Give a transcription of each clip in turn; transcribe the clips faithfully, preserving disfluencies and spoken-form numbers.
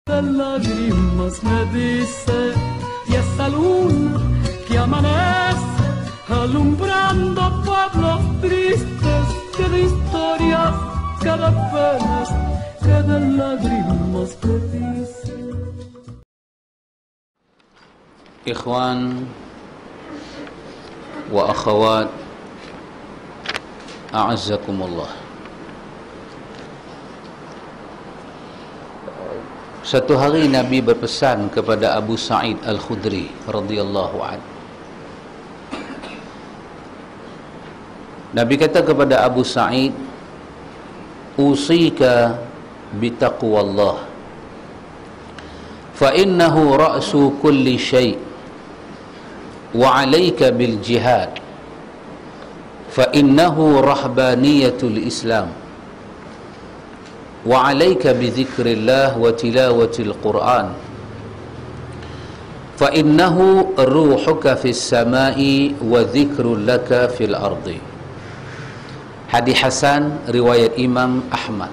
lágrimas me dice y esta luna que amanece alumbrando pueblos tristes, cada historia, cada penas, cada lágrimas me dice. Ikhwan wa akhawat, a'azzakumullah. Satu hari Nabi berpesan kepada Abu Sa'id Al-Khudri radhiyallahu anhu. Nabi kata kepada Abu Sa'id, "Usika bitaqwallah, fa innahu ra'su kulli syai', wa 'alaika bil jihad, fa innahu rahbaniyatul Islam, wa 'alaika bi dzikrillah wa tilawatil Qur'an, fa innahu ruhuka fis sama'i wa dzikrul laka fil ardi." Hadis hasan riwayat Imam Ahmad.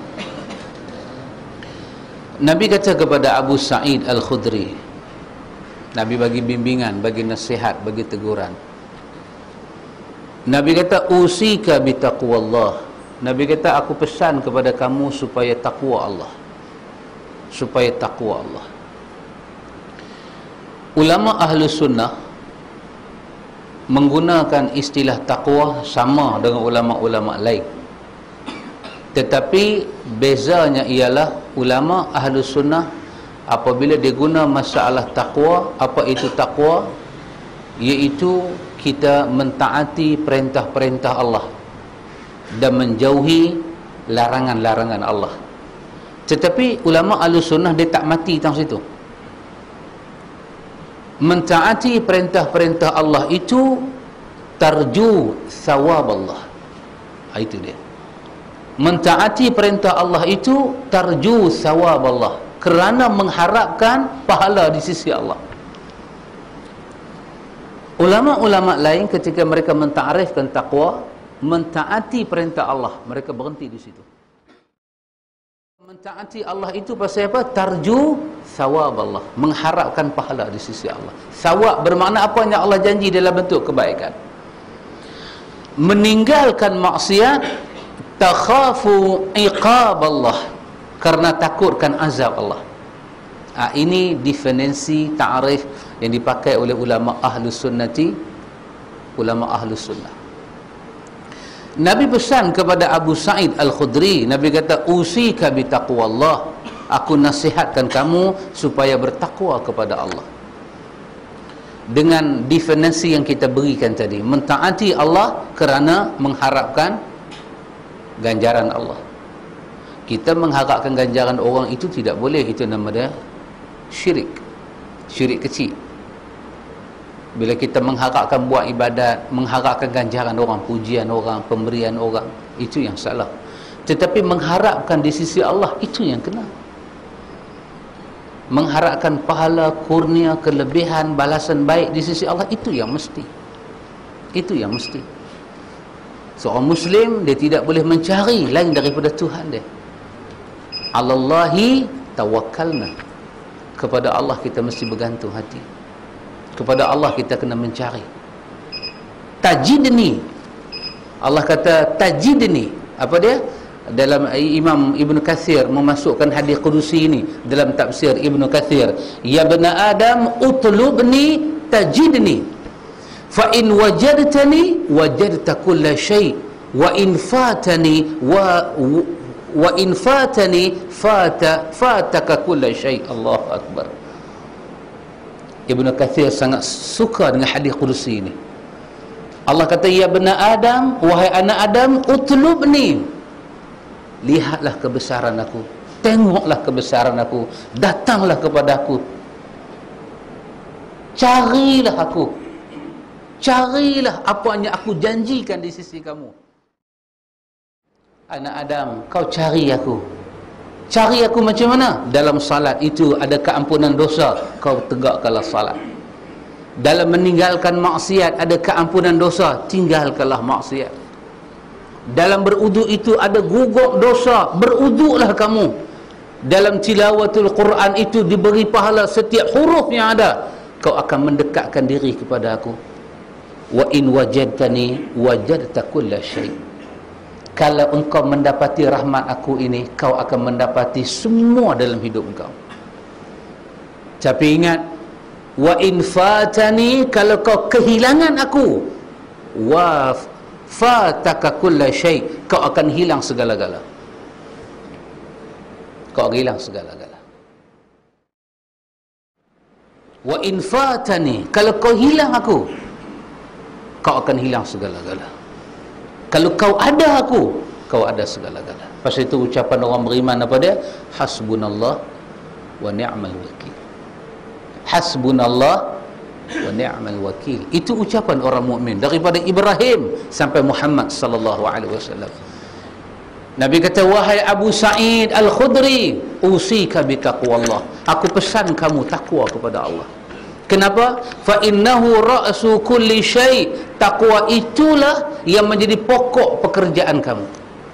Nabi kata kepada Abu Sa'id Al-Khudri, Nabi bagi bimbingan, bagi nasihat, bagi teguran. Nabi kata, "Usika bitaqwallah." Nabi kata, aku pesan kepada kamu supaya takwa Allah. Supaya takwa Allah. Ulama ahlu sunnah menggunakan istilah takwa sama dengan ulama-ulama lain. Tetapi bezanya ialah ulama ahlu sunnah apabila dia guna masalah takwa, apa itu takwa? Iaitu kita mentaati perintah-perintah Allah dan menjauhi larangan-larangan Allah. Tetapi ulama ahlu sunnah dia tak mati tang situ. Mentaati perintah-perintah Allah itu tarju thawab Allah. Itu dia. Mentaati perintah Allah itu tarju thawab Allah, kerana mengharapkan pahala di sisi Allah. Ulama-ulama lain ketika mereka mentakrifkan takwa, mentaati perintah Allah, mereka berhenti di situ. Mentaati Allah itu pasal apa? Tarju thawab Allah, mengharapkan pahala di sisi Allah. Thawab bermakna apa yang Allah janji dalam bentuk kebaikan. Meninggalkan maksiat, takhafu iqab Allah, karena takutkan azab Allah. Ha, ini definisi ta'rif yang dipakai oleh ulama ahlus sunnati, ulama ahlus sunnah. Nabi pesan kepada Abu Sa'id Al-Khudri, Nabi kata, "Usika bitaqwallah." Aku nasihatkan kamu supaya bertakwa kepada Allah. Dengan definisi yang kita berikan tadi, mentaati Allah kerana mengharapkan ganjaran Allah. Kita mengharapkan ganjaran orang itu tidak boleh, itu nama dia syirik. Syirik kecil. Bila kita mengharapkan buat ibadat, mengharapkan ganjaran orang, pujian orang, pemberian orang, itu yang salah. Tetapi mengharapkan di sisi Allah, itu yang kena. Mengharapkan pahala, kurnia, kelebihan, balasan baik di sisi Allah, itu yang mesti. Itu yang mesti. Seorang Muslim, dia tidak boleh mencari lain daripada Tuhan dia. Alallahi tawakkalna. Kepada Allah kita mesti bergantung hati. Kepada Allah kita kena mencari. Tajidni. Allah kata tajidni. Apa dia? Dalam Imam Ibn Kathir memasukkan hadis qudusi ini dalam tafsir Ibn Kathir, "Ya bani Adam utlubni tajidni. Fa in wajadtani wajadta kulla syai' wa in fatani wa wa in fatani fata fataka kulla syai'." Allahu akbar. Ibn Kathir sangat suka dengan hadis qudusi ini. Allah kata, "Ya bani Adam, wahai anak Adam, utlubni." Lihatlah kebesaran aku, tengoklah kebesaran aku, datanglah kepada aku, carilah aku, carilah apa yang aku janjikan di sisi kamu. Anak Adam, kau cari aku. Cari aku macam mana? Dalam salat itu ada keampunan dosa, kau tegakkanlah salat. Dalam meninggalkan maksiat ada keampunan dosa, tinggalkanlah maksiat. Dalam beruduk itu ada gugur dosa, beruduklah kamu. dalam tilawatul Quran itu diberi pahala setiap huruf yang ada, kau akan mendekatkan diri kepada aku. Wa in wajadtani wajadta kulla syai'. Kalau engkau mendapati rahmat aku ini, kau akan mendapati semua dalam hidup engkau. Tapi ingat, wa in fatani, kalau kau kehilangan aku, wa fataka kulla syai', kau akan hilang segala-gala. Kau akan hilang segala-gala. Wa in fatani, kalau kau hilang aku, kau akan hilang segala-gala. Kalau kau ada aku, kau ada segala-gala. Pasal itu ucapan orang beriman apa dia? Hasbunallah wa ni'mal wakil. Hasbunallah wa ni'mal wakil. Itu ucapan orang mukmin daripada Ibrahim sampai Muhammad sallallahu alaihi wasallam. Nabi kata, wahai Abu Sa'id Al-Khudri, usika bi taqwallah. Aku pesan kamu takwa kepada Allah. Kenapa? Fa innahu ra'su kulli syai'. Takwa itulah yang menjadi pokok pekerjaan kamu.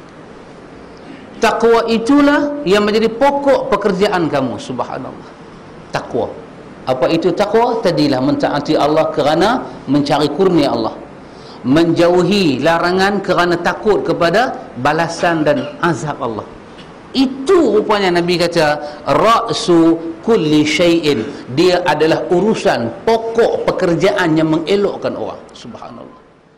Takwa itulah yang menjadi pokok pekerjaan kamu. Subhanallah. Takwa. Apa itu takwa? Tadilah mentaati Allah kerana mencari kurnia Allah, menjauhi larangan kerana takut kepada balasan dan azab Allah. Itu rupanya Nabi kata ra'su kulli syai'in. Dia adalah urusan pokok pekerjaan yang mengelokkan orang. Subhanallah.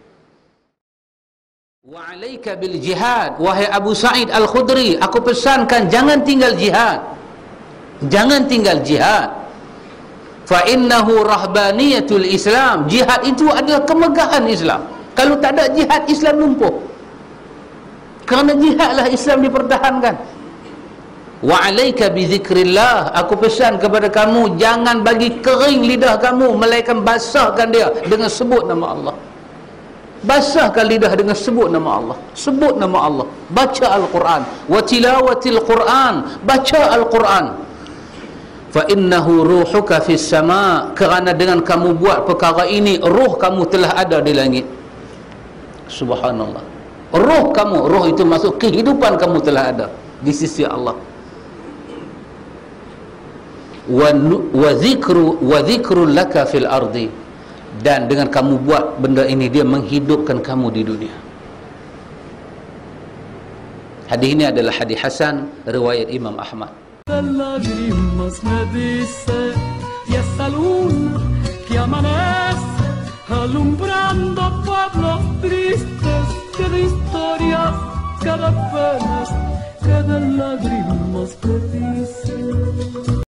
Wa 'alaika bil jihad, wahai Abu Sa'id Al-Khudri, aku pesankan jangan tinggal jihad. Jangan tinggal jihad. Fa innahu rahbaniyatul Islam. Jihad itu adalah kemegahan Islam. Kalau tak ada jihad, Islam lumpuh. Kerana jihadlah Islam dipertahankan. Wa 'alaika bi zikrillah, aku pesan kepada kamu jangan bagi kering lidah kamu, melainkan basahkan dia dengan sebut nama Allah. Basahkan lidah dengan sebut nama Allah. Sebut nama Allah. Baca Al-Quran. Wa tilawatil Quran. Baca Al-Quran. Fa innahu ruhuka fis sama'. Kerana dengan kamu buat perkara ini, ruh kamu telah ada di langit. Subhanallah. Ruh kamu, ruh itu masuk kehidupan kamu telah ada di sisi Allah. Wa wa zikru wa zikru laka fil ardi. Dan dengan kamu buat benda ini, dia menghidupkan kamu di dunia. Hadis ini adalah hadis hasan riwayat Imam Ahmad. Lágrimas me dice y esta luna que amanece alumbrando pueblos tristes, que de historias cada penas, cada lágrimas me dice.